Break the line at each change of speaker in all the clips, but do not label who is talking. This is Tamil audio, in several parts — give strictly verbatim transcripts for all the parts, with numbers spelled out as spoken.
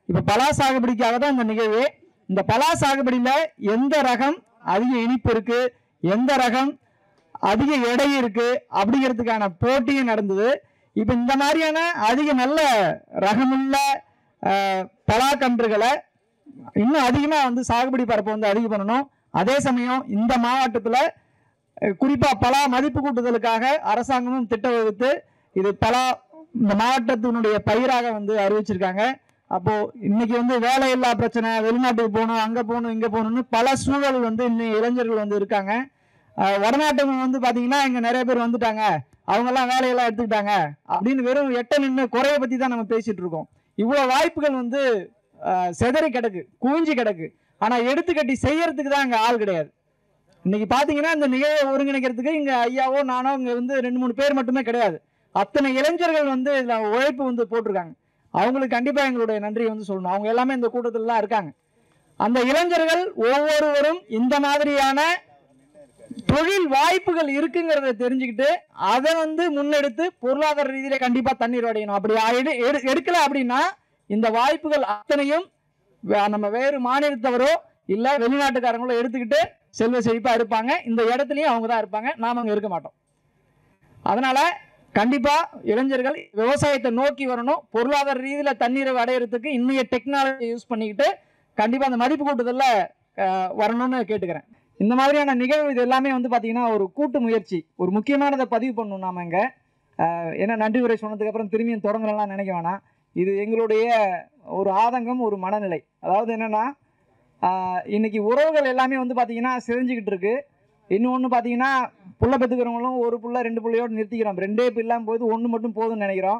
இப்ப பலா சாகுபடிக்காக தான் இந்த நிகழ்வு. இந்த பலா சாகுபடியில எந்த ரகம் அதிக இனிப்பு இருக்கு, எந்த ரகம் அதிக எடை இருக்கு அப்படிங்கிறதுக்கான போட்டியும் நடந்தது. இப்ப இந்த மாதிரியான அதிக நல்ல ரகமுள்ள பலாக்கன்றுகளை இன்னும் அதிகமா வந்து சாகுபடி பரப்பை வந்து அதிகம் பண்ணணும். அதே சமயம் இந்த மாவட்டத்துல குறிப்பா பலா மதிப்பு கூட்டுதலுக்காக அரசாங்கமும் திட்டம் வகுத்து இது பலா இந்த மாவட்டத்தினுடைய பயிராக வந்து அறிவிச்சிருக்காங்க. அப்போ இன்னைக்கு வந்து வேலையில்லா பிரச்சனை, வெளிநாட்டுக்கு போகணும், அங்க போகணும், இங்க போகணும்னு பல சூழல் வந்து இன்னும் இளைஞர்கள் வந்து இருக்காங்க. வடநாட்டு வந்து பாத்தீங்கன்னா இங்க நிறைய பேர் வந்துட்டாங்க, அவங்க எல்லாம் வேலையெல்லாம் எடுத்துக்கிட்டாங்க அப்படின்னு வெறும் எட்ட நின்று குறைய பத்தி தான் நம்ம பேசிட்டு இருக்கோம். இவ்வளவு வாய்ப்புகள் வந்து செதறி கிடக்கு, குவிஞ்சு கிடக்கு. ஆனா எடுத்துக்கட்டி செய்யறதுக்கு தான் இங்க ஆள் கிடையாது. இன்னைக்கு பாத்தீங்கன்னா இந்த நிகழ்வை ஒருங்கிணைக்கிறதுக்கு இங்க ஐயாவோ நானோ இங்க வந்து ரெண்டு மூணு பேர் மட்டுமே கிடையாது, அத்தனை இளைஞர்கள் வந்து இதுல உழைப்பு வந்து போட்டிருக்காங்க. அவங்களுக்கு கண்டிப்பா எங்களுடைய நன்றியை வந்து சொல்லணும். அவங்க எல்லாமே இந்த கூட்டத்துல தான் இருக்காங்க. அந்த இளைஞர்கள் ஒவ்வொருவரும் இந்த மாதிரியான தொழில் வாய்ப்புகள் இருக்குங்கிறத தெரிஞ்சுக்கிட்டு அதை வந்து முன்னெடுத்து பொருளாதார ரீதியில கண்டிப்பா தண்ணீர் அடையணும். அப்படி எடுக்கல அப்படின்னா இந்த வாய்ப்புகள் அத்தனையும் நம்ம வேறு மாநிலத்தவரோ இல்ல வெளிநாட்டுக்காரங்களோ எடுத்துக்கிட்டு செல்வ செழிப்பா இருப்பாங்க. இந்த இடத்துலயும் அவங்க தான் இருப்பாங்க, நாம அங்க இருக்க மாட்டோம். அதனால கண்டிப்பா இளைஞர்கள் விவசாயத்தை நோக்கி வரணும். பொருளாதார ரீதியில தண்ணீரை அடையிறதுக்கு இன்னைய டெக்னாலஜி யூஸ் பண்ணிக்கிட்டு கண்டிப்பா அந்த மதிப்பு கூட்டுதல்ல வரணும்னு கேட்டுக்கிறேன். இந்த மாதிரியான நிகழ்வு இது எல்லாமே வந்து பாத்தீங்கன்னா ஒரு கூட்டு முயற்சி, ஒரு முக்கியமானதை பதிவு பண்ணணும். நாம இங்க ஏன்னா நன்றி உரை சொன்னதுக்கு அப்புறம் திரும்பியும் தொடங்கலாம் நினைக்க வேணாம். இது எங்களுடைய ஒரு ஆதங்கம், ஒரு மனநிலை. அதாவது என்னன்னா இன்னைக்கு உறவுகள் எல்லாமே வந்து பாத்தீங்கன்னா சிதைஞ்சுக்கிட்டு இருக்கு. இன்னொன்று பார்த்தீங்கன்னா புள்ள பெற்றுக்கிறவங்களும் ஒரு புள்ள ரெண்டு பிள்ளையோடு நிறுத்திக்கிறோம், ரெண்டே இல்லாமல் போது ஒன்று மட்டும் போதும்னு நினைக்கிறோம்.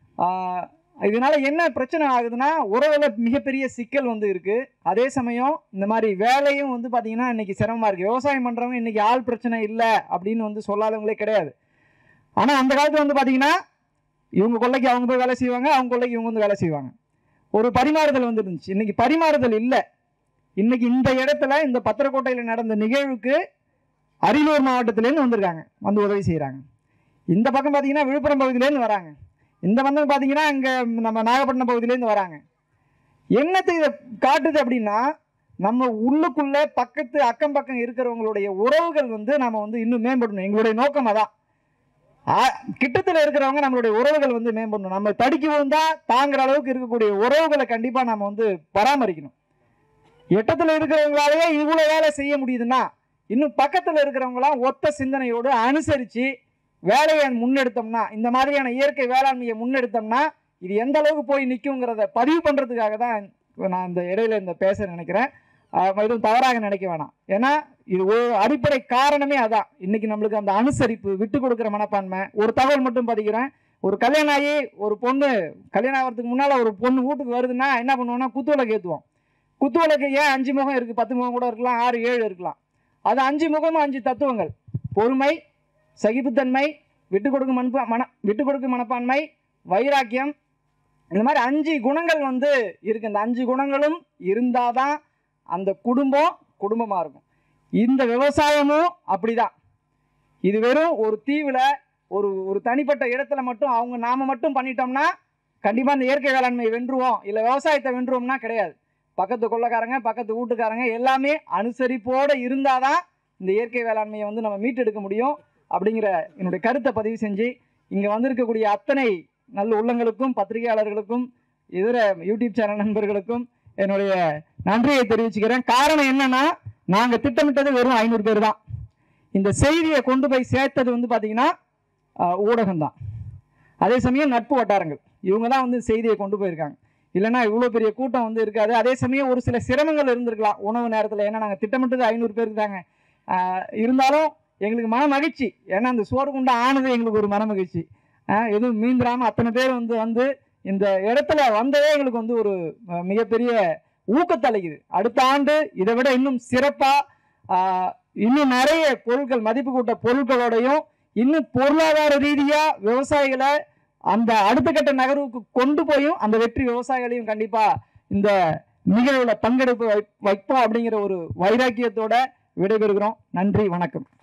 இதனால என்ன பிரச்சனை ஆகுதுன்னா உறவுல மிகப்பெரிய சிக்கல் வந்து இருக்கு. அதே சமயம் இந்த மாதிரி வேலையும் வந்து பார்த்தீங்கன்னா இன்னைக்கு சிரமமா இருக்கு. விவசாயம் பண்றவங்க இன்னைக்கு ஆள் பிரச்சனை இல்லை அப்படின்னு வந்து சொல்லாதவங்களே கிடையாது. ஆனால் அந்த காலத்தில் வந்து பார்த்தீங்கன்னா இவங்க கொள்ளைக்கு அவங்க போய் வேலை செய்வாங்க, அவங்க கொள்ளைக்கு இவங்க வந்து வேலை செய்வாங்க. ஒரு பரிமாறுதல் வந்து இருந்துச்சு. இன்னைக்கு பரிமாறுதல் இல்லை. இன்னைக்கு இந்த இடத்துல இந்த பத்திரக்கோட்டையில் நடந்த நிகழ்வுக்கு அரியலூர் மாவட்டத்திலேருந்து வந்திருக்காங்க, வந்து உதவி செய்கிறாங்க. இந்த பக்கம் பார்த்தீங்கன்னா விழுப்புரம் பகுதியிலேருந்து வராங்க. இந்த பக்கம் பார்த்தீங்கன்னா இங்கே நம்ம நாகப்பட்டினம் பகுதியிலேருந்து வராங்க. என்னத்தை இதை காட்டுது அப்படின்னா நம்ம உள்ளுக்குள்ள பக்கத்து அக்கம் பக்கம் இருக்கிறவங்களுடைய உறவுகள் வந்து நம்ம வந்து இன்னும் மேம்படணும். எங்களுடைய நோக்கம் அதான். கிட்டத்தில் இருக்கிறவங்க நம்மளுடைய உறவுகள் வந்து மேம்படணும். நம்ம தடுக்கி விழுந்தா தாங்குற அளவுக்கு இருக்கக்கூடிய உறவுகளை கண்டிப்பாக நம்ம வந்து பராமரிக்கணும். எட்டத்தில் இருக்கிறவங்களாலேயே இவ்வளோ வேலை செய்ய முடியுதுன்னா இன்னும் பக்கத்தில் இருக்கிறவங்களாம் ஒத்த சிந்தனையோடு அனுசரித்து வேலையை முன்னெடுத்தோம்னா, இந்த மாதிரியான இயற்கை வேளாண்மையை முன்னெடுத்தோம்னா இது எந்த அளவுக்கு போய் நிற்குங்கிறத பதிவு பண்ணுறதுக்காக தான் நான் இந்த இடையில இந்த பேச நினைக்கிறேன். எதுவும் தவறாக நினைக்க வேணாம். ஏன்னா இது ஒரு அடிப்படை காரணமே அதான். இன்னைக்கு நம்மளுக்கு அந்த அனுசரிப்பு, விட்டு கொடுக்குற மனப்பான்மை. ஒரு தகவல் மட்டும் பதிக்கிறேன். ஒரு கல்யாணம் ஆகி ஒரு பொண்ணு கல்யாணம் ஆகிறதுக்கு முன்னால் ஒரு பொண்ணு வீட்டுக்கு வருதுன்னா என்ன பண்ணுவோம்னா குத்துவிளக்கு ஏற்றுவோம். குத்துவிளக்கு ஏன் அஞ்சு முகம் இருக்குது, பத்து முகம் கூட இருக்கலாம், ஆறு ஏழு இருக்கலாம். அது அஞ்சு முகமும் அஞ்சு தத்துவங்கள்: பொறுமை, சகிப்புத்தன்மை, விட்டு கொடுக்கும் மனப்பா மன விட்டு கொடுக்கும் மனப்பான்மை, வைராக்கியம். இந்த மாதிரி அஞ்சு குணங்கள் வந்து இருக்கு. இந்த அஞ்சு குணங்களும் இருந்தாதான் அந்த குடும்பம் குடும்பமா இருக்கும். இந்த விவசாயமும் அப்படிதான். இது வெறும் ஒரு தீவுல ஒரு ஒரு தனிப்பட்ட இடத்துல மட்டும் அவங்க நாம மட்டும் பண்ணிட்டோம்னா கண்டிப்பா இந்த இயற்கை வேளாண்மை வென்றுவோம், இல்லை விவசாயத்தை வென்றுவோம்னா கிடையாது. பக்கத்து கொள்ளைக்காரங்க, பக்கத்து வீட்டுக்காரங்க எல்லாமே அனுசரிப்போடு இருந்தாதான் இந்த இயற்கை வேளாண்மையை வந்து நம்ம மீட்டெடுக்க முடியும் அப்படிங்கிற என்னுடைய கருத்தை பதிவு செஞ்சு இங்கே வந்திருக்கக்கூடிய அத்தனை நல்ல உள்ளங்களுக்கும் பத்திரிகையாளர்களுக்கும் இதர யூடியூப் சேனல் நண்பர்களுக்கும் என்னுடைய நன்றியை தெரிவிச்சுக்கிறேன். காரணம் என்னன்னா நாங்கள் திட்டமிட்டது வெறும் ஐநூறு பேர் தான். இந்த செய்தியை கொண்டு போய் சேர்த்தது வந்து பார்த்தீங்கன்னா ஊடகம்தான். அதே சமயம் நட்பு வட்டாரங்கள் இவங்க தான் வந்து செய்தியை கொண்டு போயிருக்காங்க. இல்லைன்னா இவ்வளோ பெரிய கூட்டம் வந்து இருக்காது. அதே சமயம் ஒரு சில சிரமங்கள் இருந்திருக்கலாம் உணவு நேரத்தில். ஏன்னா நாங்கள் திட்டமிட்டது ஐநூறு பேருக்கு தாங்க. இருந்தாலும் எங்களுக்கு மன மகிழ்ச்சி. ஏன்னா அந்த சோறு குண்டா ஆனது எங்களுக்கு ஒரு மன மகிழ்ச்சி. எதுவும் மீந்துடாமல் அத்தனை பேர் வந்து வந்து இந்த இடத்துல வந்ததே எங்களுக்கு வந்து ஒரு மிகப்பெரிய ஊக்கத்தை அளிக்குது. அடுத்த ஆண்டு இதை விட இன்னும் சிறப்பாக இன்னும் நிறைய பொருட்கள், மதிப்பு கூட்ட பொருட்களோடையும் இன்னும் பொருளாதார ரீதியாக விவசாயிகளை அந்த அடுத்த கட்ட நகர்வுக்கு கொண்டு போயும் அந்த வெற்றி விவசாயிகளையும் கண்டிப்பா இந்த நிகழ்வுல பங்கெடுப்பு வைப்போம் அப்படிங்கிற ஒரு வைராக்கியத்தோட விடைபெறுகிறோம். நன்றி, வணக்கம்.